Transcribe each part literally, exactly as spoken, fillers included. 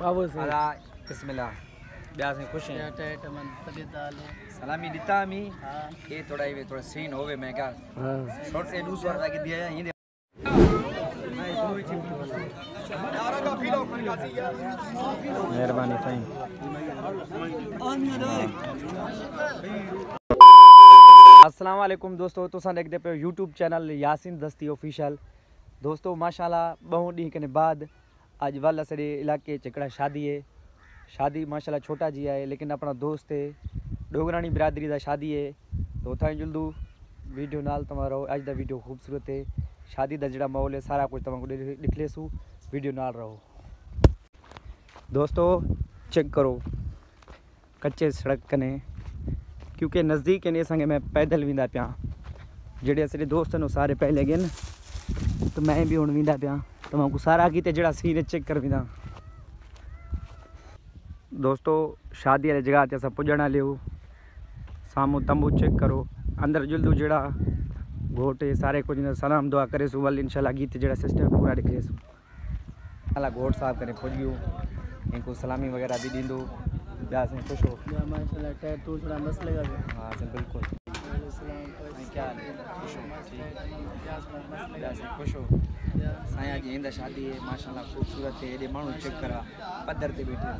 बाबू से अला बिस्मिल्लाह ब्याह से खुश हैं टेट मन तबीयत हाल सलामी दिता मी ये थोड़ा ये थोड़ा सीन होवे मैं क्या हां शॉर्ट से दूसरा वाला के दिया है ये मेहरबानी साईं। अस्सलाम वालेकुम दोस्तों, तुसा देखते पे यूट्यूब चैनल यासीन दस्ती ऑफिशियल। दोस्तों माशाल्लाह बहु डी के बाद आज वाला सड़े इलाके चिकड़ा शादी है। शादी माशाल्लाह छोटा जी है लेकिन अपना दोस्त है, डोगरानी बिरादरी का शादी है। तो उतना जुल्दू वीडियो नाल तमारो अज का वीडियो खूबसूरत है। शादी का जोड़ा माहौल है सारा कुछ तुमको दिख लेसू, वीडियो नाल रहो। दोस्तों चेक करो कच्चे सड़क कने क्योंकि नज़दीक ने संगे मैं पैदल वींदा पिया। जेडे असरे दोस्त ने सारे पहले गए न तो मैं भी हुण वींदा पिया तुमको सारा किते जड़ा सीन चेक कर वींदा। दोस्तों शादी वाली जगह ते असां पुजण लियो सामू तंबू चेक करो अंदर जुल्दू जड़ा घोट सारे कुछ सलाम दुआ करे सु वल इंशाल्लाह गीत जड़ा सिस्टम पूरा दिखे सु अला घोट साहब करे पुज गयो इनको सलामी वगैरह भी दींदो ब्याह से खुश हो या माशाल्लाह टेट तो थोड़ा मसले का हां से बिल्कुल क्या खुश हो ब्याह से खुश हो साया जी इंदा शादी है माशाल्लाह खूबसूरत है। ये मानू चेक करा पत्थर पे बैठे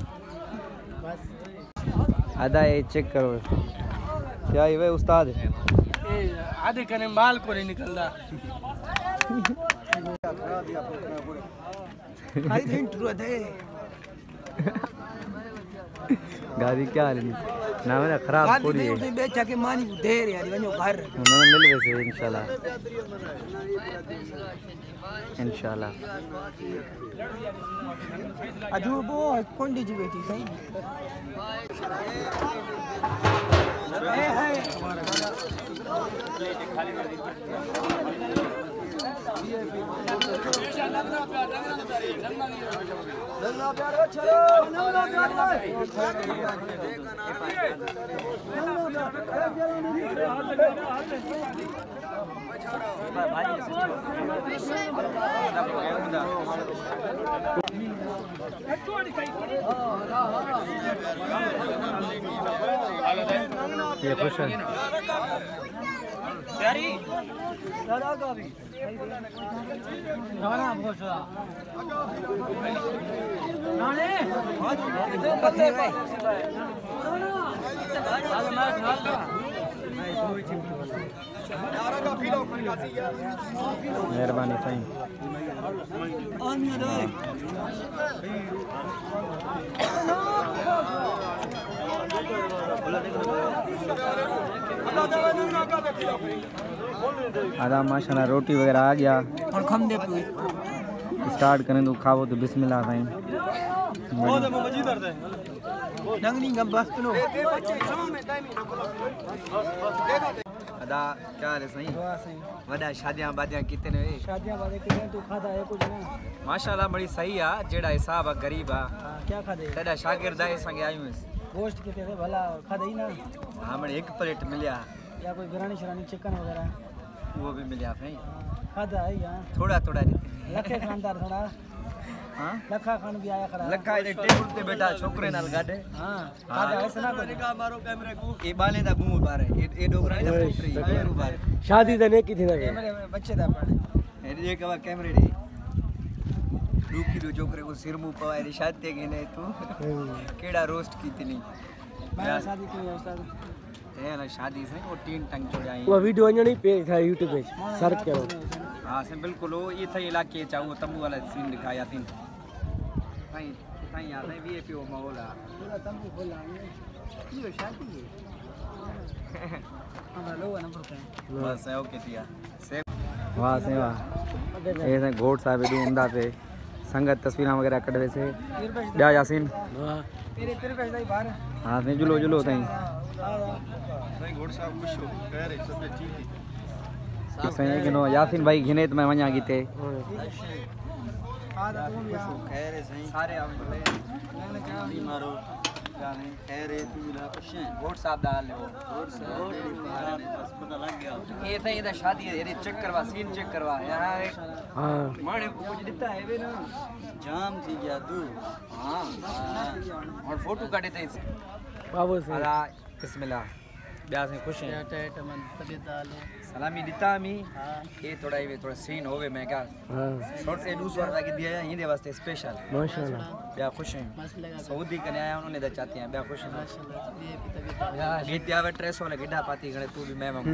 बस आधा ये चेक करो क्या ये उस्ताद ए आधे कने माल को नहीं निकलदा आई दिन टुर दे गाड़ी क्या हाल है ना मेरा खराब पूरी है गाड़ी बेचा के मानी देर यार वनो घर ना मिल वैसे इंशाल्लाह इंशाल्लाह अजूबो कोंडी जी बेटी सही ए है खाली कर दी नंगा प्यार चलो नंगा प्यार ये खुश है प्यारी दादा का भी गाना बहुत नाने कथे भाई आज मैं हाल का मेहरबानी साईं। आधा माशाल्लाह रोटी वगैरह आ गया और खम दे स्टार्ट करें तो खाओ तो बिस्मिल्लाह साईं। नंगनी गम बस नो अदा क्या हाल है साईं? वडा शादियां बादियां कितने वे शादियां बादे कितने तू खाता है कुछ ना माशाल्लाह बड़ी सही आ जेड़ा हिसाब आ गरीब आ क्या खादे तेरा शागिर्द है संगे आयूं गोश्त कितने थे भला खादे ही ना हमने एक प्लेट मिलिया या कोई बिरयानी शरानी चिकन वगैरह वो भी मिलिया भाई खादा है यार थोड़ा थोड़ा लखे खानदार थोड़ा हां लखा खान भी आया खड़ा लखा इधर टेबल पे बैठा छोकरे नाल गाडे हां खादा ऐसा ना को मारो कैमरे को ए बाले दा मुंह बारे ए डोगरा दा फैक्ट्री मेरू बारे शादी दा ने की थी ना कैमरे बच्चे दा पड़े ए ये कवा कैमरे रे दो किलो छोकरे को सिर मुंह पवाए री शादी के ने तू केड़ा रोस्ट कीतनी मैं शादी की है उस्ताद है ना शादी से वो तीन टंग छोड़ाई वो वीडियो नहीं पे था YouTube पे सर्च करो हां से बिल्कुल वो ये थे इलाके चाहूं तंबू वाला सीन दिखाया तीन भाई भाई यार है वीआईपी वो माहौल है पूरा तंबू खोला है ये शादी है हां लो नंबर पे बस है ओके दिया से वाह से वाह ये से घोट साहब दू उमदा पे संगत तस्वीरें वगैरह कढवे से जा यासीन वाह तेरे तेरे पैसे ही बाहर हां से जुलो जुलो ताई भाई घोट साहब खुश हो कह रहे सब ठीक है सही कि नो यासीन भाई घिने तो मैं वणा गीते आ तुम भी खैर है सही सारे आओ मैंने क्या मारो जाने खैर है तू मिला कुछ है वोट साहब दा हाल है वो और से महाराज ने बस पता लग गया ये था ये शादी है ये चेक करवा सीन चेक करवा यहाँ एक हां माने को कुछ दिता है वे ना जाम थी गया तू हाँ और फोटो काटे थे बाबू से अला बिस्मिल्लाह ब्याह से खुश हैं टेट मन तबीयत आले सलामी दिता मी हां ये थोड़ा ये थोड़ा सीन होवे मैं क्या हां शॉर्ट से दूस वाला के दिया है हिंदे वास्ते स्पेशल माशाल्लाह ब्याह खुश हैं मस्त लगा सऊदी कने आया उन्होंने दा चाहते हैं ब्याह खुश हैं माशाल्लाह ये तबीयत गीत आवे ट्रेस वाला गिड्डा पाती गणे तू भी मैं मांगू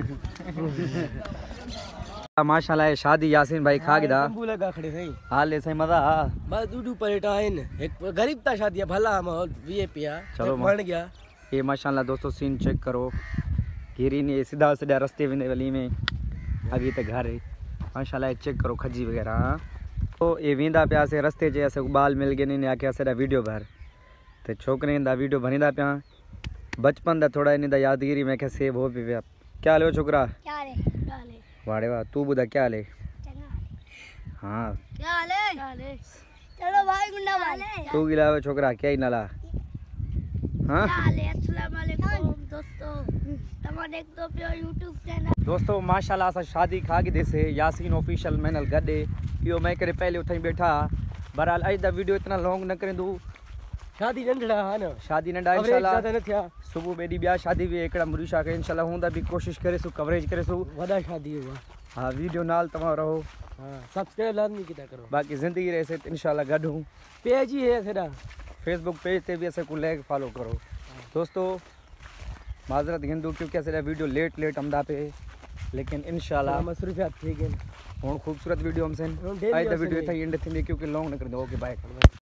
माशाल्लाह शादी यासीन भाई खा गिदा तंबू लगा खड़े सही हाल ले सही मजा आ बस दूडू परेटा आइन एक गरीब ता शादी भला माहौल वीआईपी आ चलो बन गया ये माशाल्लाह दोस्तों सीन चेक करो गिरी ने सीधा सीधा रास्ते में वली में अभी तक घर है माशाल्लाह चेक करो खजी वगैरह तो ये वींदा पिया से रस्ते च अस बाल मिल गए ने आके असा वीडियो भर तो छोकरे दा वीडियो भरींदा पिया बचपन दा थोड़ा इन दा यादगिरी मैं क्या सेव हो पिया क्या हाल है छोकरा क्या हाल है क्या हाल है वाड़े वाह तू बुधा क्या हाल है चंगा हाँ क्या हाल है क्या हाल है चलो भाई गुंडा भाई तू गिला छोकरा क्या ही नाला हाँ क्या हाल है अस्सलाम वालेकुम दोस्तों तमाम देख दो पे यूट्यूब चैनल दोस्तों माशाल्लाह असां शादी खा के देसे यासीन ऑफिशियल मैनल गड्डे यो मैं करे पहले उठाई बैठा बहरहाल अज दा वीडियो इतना लॉन्ग न करे दू शादी नंढड़ा है ना शादी नंढा कवरेज इंशाल्लाह ज्यादा न थिया सुबह बेडी ब्याह शादी भी एकड़ा मुरीशा के इंशाल्लाह होंदा भी कोशिश करे सु कवरेज करे सु वदा शादी हुआ हाँ वीडियो नाल तमा रहो हां सब्सक्राइब लाजमी किता करो बाकी जिंदगी रहे से इंशाल्लाह गड हूं पेज ही है सेदा फेसबुक पेज ते भी ऐसे को लाइक फॉलो करो दोस्तों माजरत हिंदू क्योंकि ऐसे वीडियो लेट लेट हमदा पे लेकिन इंशाल्लाह मसरूफियत थी गए हुन खूबसूरत वीडियो हमसे हुन daily आज दा हमसे वीडियो नहीं। था एंड थी क्योंकि लॉन्ग न कर दो ओके बाय